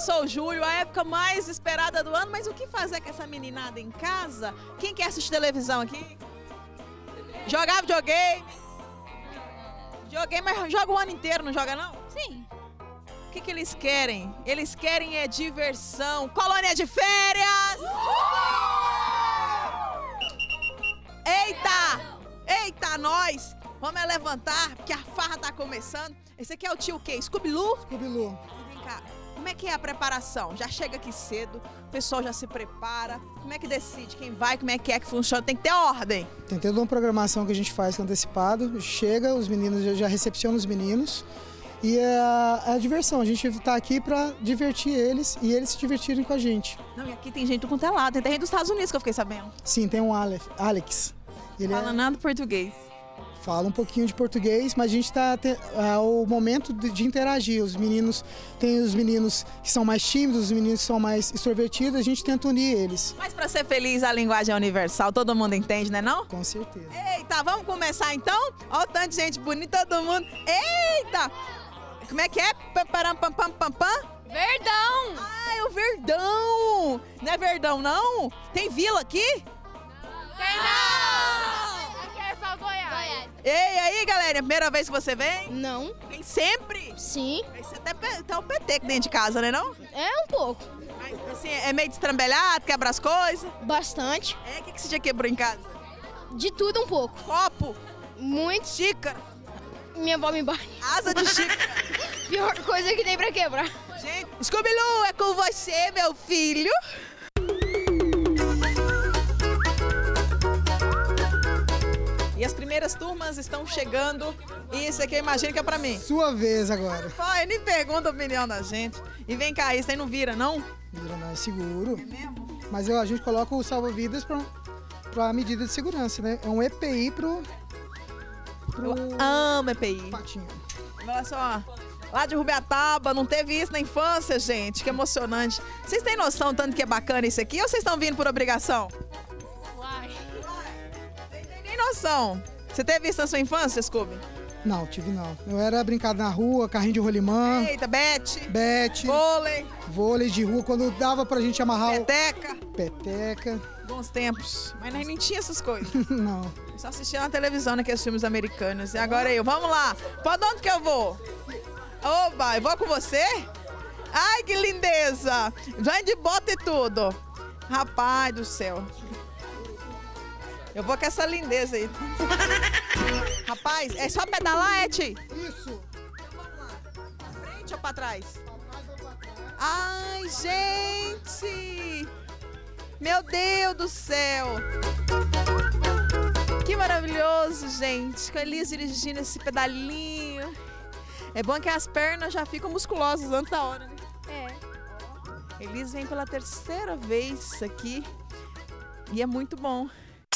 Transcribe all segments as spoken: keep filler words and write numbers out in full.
começou o julho, a época mais esperada do ano, mas o que fazer com essa meninada em casa? Quem quer assistir televisão aqui? Jogar videogame? Joguei, mas joga o ano inteiro, não joga não? Sim. O que, que eles querem? Eles querem é diversão. Colônia de férias! Eita! Eita, nós! Vamos é levantar, porque a farra tá começando. Esse aqui é o tio o quê? Scooby-Loo? Scooby-Loo. Vem cá, como é que é a preparação? Já chega aqui cedo, o pessoal já se prepara. Como é que decide quem vai, como é que é que funciona? Tem que ter ordem. Tem toda uma programação que a gente faz com antecipado. Chega, os meninos já, já recepciona os meninos. E é a, a diversão, a gente tá aqui pra divertir eles e eles se divertirem com a gente. Não, e aqui tem gente do quanto é lado, tem até gente dos Estados Unidos que eu fiquei sabendo. Sim, tem um Alex. Alex. Ele Fala é, nada português. fala um pouquinho de português, mas a gente tá te, é o momento de, de interagir. Os meninos, tem os meninos que são mais tímidos, os meninos que são mais extrovertidos, a gente tenta unir eles. Mas pra ser feliz, a linguagem é universal, todo mundo entende, né não? Com certeza. Eita, vamos começar então? Olha o tanto de gente bonita, todo mundo. Eita! Como é que é? Pam, param, pam, pam, pam, pam? Verdão! Ah, é o Verdão! Não é Verdão, não? Tem vila aqui? Tem não! Aqui é só Goiás. Goiás. Ei, aí, galera, é a primeira vez que você vem? Não. Vem sempre? Sim. Aí você até pe- tá um peteco dentro de casa, né não? É um pouco. Aí, assim, é meio destrambelhado, quebra as coisas. Bastante. É, o que, que você já quebrou em casa? De tudo um pouco. Copo, Muito. xícara, Minha avó me bate. asa de xícara. Pior coisa que tem pra quebrar. Gente, Scooby-Loo, é com você, meu filho. E as primeiras turmas estão chegando. E isso aqui eu imagino que é pra mim. Sua vez agora. Pai, nem pergunta a opinião da gente. E vem cá, isso aí não vira, não? Vira mais seguro. É mesmo? Mas eu, a gente coloca o salva-vidas pra, pra medida de segurança, né? É um E P I pro, pro Eu amo E P I. patinho. Olha só, lá de Rubiataba, não teve isso na infância, gente. Que emocionante. Vocês têm noção tanto que é bacana isso aqui ou vocês estão vindo por obrigação? Uai. Vocês têm nem noção. Você teve isso na sua infância, Scooby? Não, tive não. Eu era brincado na rua, carrinho de rolimã, Eita, Bete, bete, vôlei, vôlei de rua, quando dava pra gente amarrar peteca. o peteca. Bons tempos. Mas nós nem tinha essas coisas. Não. Eu só assistia na televisão naqueles filmes americanos. E agora eu, vamos lá. Pra onde que eu vou? Oba, eu vou com você? Ai, que lindeza. Vem de bota e tudo. Rapaz do céu. Eu vou com essa lindeza aí. Rapaz, é só pedalar, é, Ti? Isso. Então vamos lá. Pra frente ou pra trás? Ai, gente! Meu Deus do céu! Que maravilhoso, gente! Com a Elis dirigindo esse pedalinho. É bom que as pernas já ficam musculosas antes da hora, né? É. Elis vem pela terceira vez aqui e é muito bom.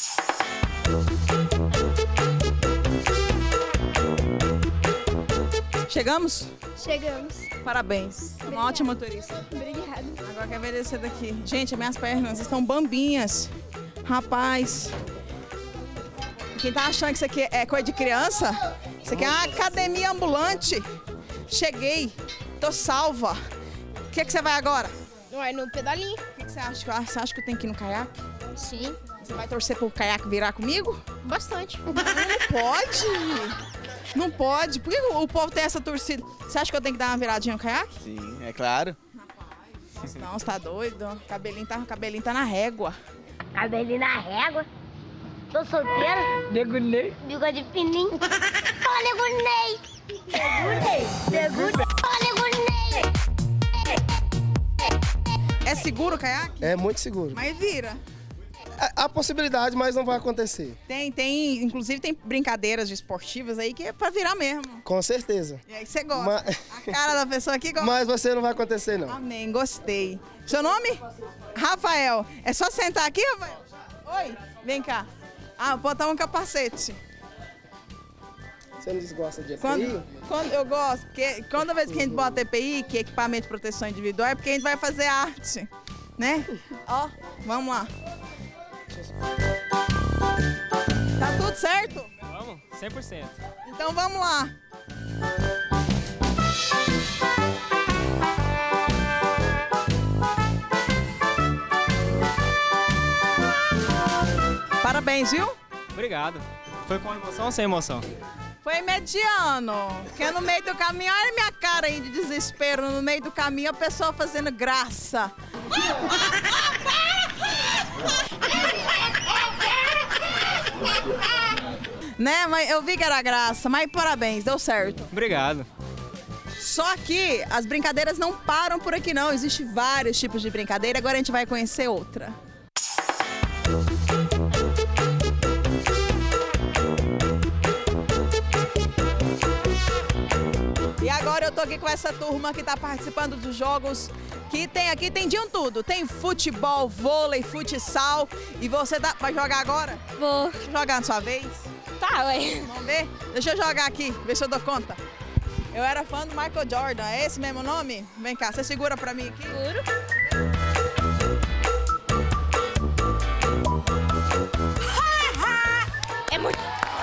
Chegamos? Chegamos. Parabéns. Uma ótima motorista. Obrigada. Agora quer ver descer daqui. Gente, as minhas pernas estão bambinhas. Rapaz. Quem tá achando que isso aqui é coisa de criança? Isso aqui é uma academia ambulante. Cheguei. Tô salva. O que, que você vai agora? Uai, no pedalinho. O que, que você acha? Você acha que eu tenho que ir no caiaque? Sim. Você vai torcer pro caiaque virar comigo? Bastante. Não pode. Não pode. Por que o povo tem essa torcida? Você acha que eu tenho que dar uma viradinha no caiaque? Sim, é claro. Não, você tá doido? Cabelinho tá, cabelinho tá na régua. Cabelinho na régua. Tô solteira. Negunei. Bigode fininho. Fala, Negunei. Negunei. Negunei. Fala, Negunei. É seguro o caiaque? É muito seguro. Mas vira. Há possibilidade, mas não vai acontecer. Tem, tem, inclusive tem brincadeiras de esportivas aí que é pra virar mesmo. Com certeza. E aí você gosta. Mas- A cara da pessoa aqui gosta. Mas você não vai acontecer, não. Amém, gostei. Seu nome? Rafael. É só sentar aqui, Rafael? Oi, vem cá. Ah, vou botar um capacete. Você não desgosta de E P I? Quando, quando eu gosto, porque toda vez que a gente bota E P I, que é equipamento de proteção individual, é porque a gente vai fazer arte, né? Ó, vamos lá. Tá tudo certo? Vamos, cem por cento. Então vamos lá. Parabéns, viu? Obrigado. Foi com emoção ou sem emoção? Foi mediano, porque no meio do caminho, olha a minha cara aí de desespero, no meio do caminho a pessoa fazendo graça. Né, mas eu vi que era graça, mas parabéns, deu certo. Obrigado. Só que as brincadeiras não param por aqui não, existem vários tipos de brincadeira, agora a gente vai conhecer outra. E agora eu tô aqui com essa turma que tá participando dos jogos que tem aqui, tem de um tudo. Tem futebol, vôlei, futsal. E você tá, vai jogar agora? Vou. Deixa eu jogar na sua vez. Tá, ué. Vamos ver? Deixa eu jogar aqui, ver se eu dou conta. Eu era fã do Michael Jordan, é esse mesmo nome? Vem cá, você segura pra mim aqui? Seguro. É muito...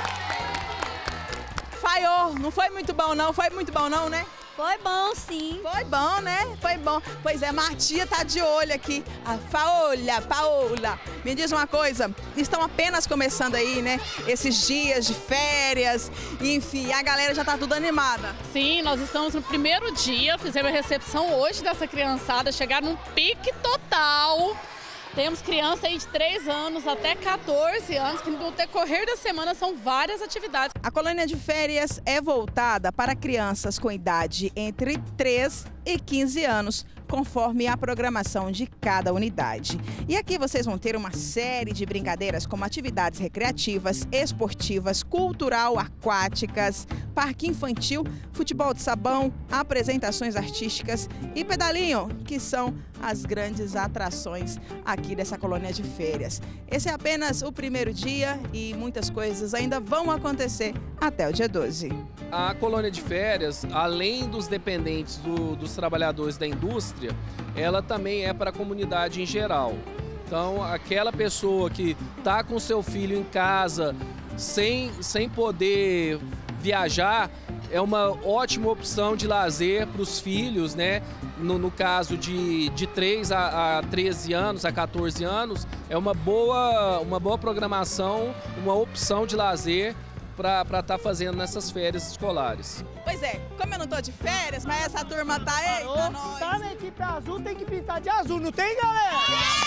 Falhou, não foi muito bom não, foi muito bom não, né? Foi bom, sim. Foi bom, né? Foi bom. Pois é, Martia tá de olho aqui. A Paola, Paola. Me diz uma coisa, estão apenas começando aí, né? Esses dias de férias, enfim, a galera já tá tudo animada. Sim, nós estamos no primeiro dia, fizemos a recepção hoje dessa criançada, chegaram num pique total. Temos crianças aí de três anos até quatorze anos, que no decorrer da semana são várias atividades. A colônia de férias é voltada para crianças com idade entre três e quinze anos, conforme a programação de cada unidade. E aqui vocês vão ter uma série de brincadeiras como atividades recreativas, esportivas, cultural, aquáticas, parque infantil, futebol de sabão, apresentações artísticas e pedalinho, que são as grandes atrações aqui dessa colônia de férias. Esse é apenas o primeiro dia e muitas coisas ainda vão acontecer até o dia doze. A colônia de férias, além dos dependentes do, dos trabalhadores da indústria, ela também é para a comunidade em geral. Então, aquela pessoa que está com seu filho em casa, sem, sem poder viajar, é uma ótima opção de lazer para os filhos, né? No, no caso de, de três a treze anos, a quatorze anos, é uma boa, uma boa programação, uma opção de lazer para estar tá fazendo nessas férias escolares. Pois é, como eu não tô de férias, mas essa turma tá aí, tá nós. Tá na equipe azul, tem que pintar de azul, não tem, galera?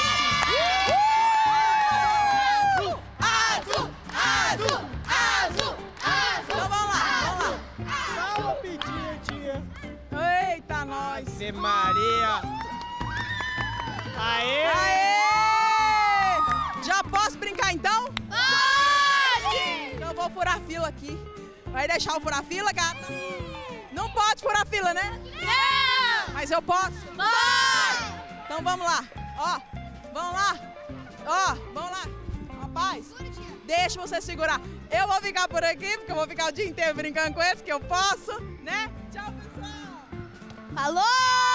Azul, azul, azul, azul, azul. Então vamos lá, vamos lá. Só uma pedinha, tia. Eita, nós. Ave Maria. Aê! Aê! Já posso brincar então? Pode! Então eu vou furar a fila aqui. Vai deixar eu furar a fila, gata? Não pode furar a fila, né? Não! Mas eu posso? Pode! Então vamos lá. Ó, vamos lá. Ó, vamos lá. Rapaz, deixa você segurar. Eu vou ficar por aqui, porque eu vou ficar o dia inteiro brincando com eles, que eu posso, né? Tchau, pessoal. Falou!